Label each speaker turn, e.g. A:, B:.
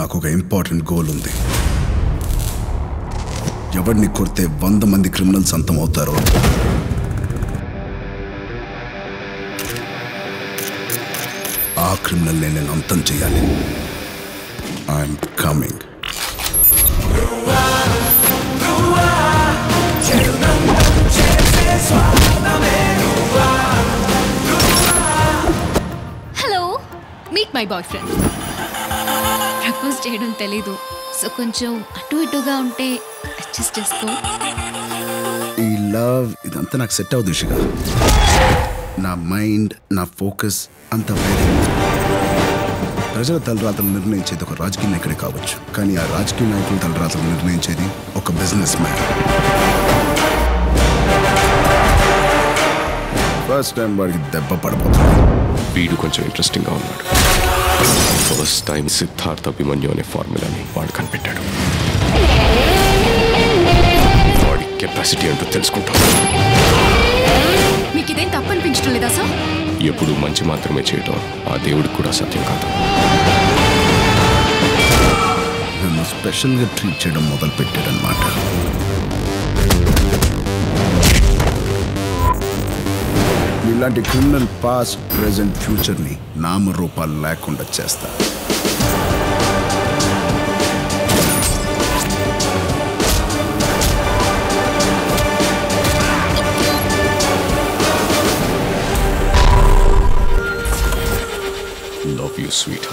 A: నాకు ఒక important goal ఉంది. ఎవరిని కొడితే 100 మంది క్రిమినల్స్ అంతం అవుతారో ఆ క్రిమినల్ నేను అంతం చేయాలి. I'm coming.
B: Hello, meet my boyfriend. Propose చేయడం తెలీదు, సో కొంచెం అటు ఇటుగా ఉంటే అడ్జస్ట్ చేసుకో.
A: ఈ లవ్ ఇదంతా నాకు సెట్ అవుతుంది దిశగా. నా మైండ్, నా ఫోకస్ అంతా వేరే. ప్రజల తలరాతలు నిర్ణయించేది ఒక రాజకీయ నాయకుడే కావచ్చు, కానీ ఆ రాజకీయ నాయకుల తలరాతలు నిర్ణయించేది ఒక బిజినెస్ మ్యాన్. ఫస్ట్ టైం వాడికి దెబ్బ పడబోతుంది.
C: వీడు కొంచెం ఇంట్రెస్టింగ్గా ఉన్నాడు. ఫస్ట్ టైం సిద్ధార్థ అభిమన్యు అనే ఫార్ములాని వాడు కనిపెట్టాడు. వాడి కెపాసిటీ అంటూ తెలుసుకుంటాం.
B: మీకు ఇదేం తప్పనిపించడం లేదా సార్?
C: ఎప్పుడు మంచి మాత్రమే చేయటం ఆ దేవుడికి కూడా సత్యం కాదు.
A: నన్ను స్పెషల్గా ట్రీట్ చేయడం మొదలు పెట్టాడనమాట. ఇలాంటి క్రిమినల్ పాస్ట్, ప్రెజెంట్, ఫ్యూచర్ని నామరూపాలు లేకుండా చేస్తా.
C: Love you, sweetheart.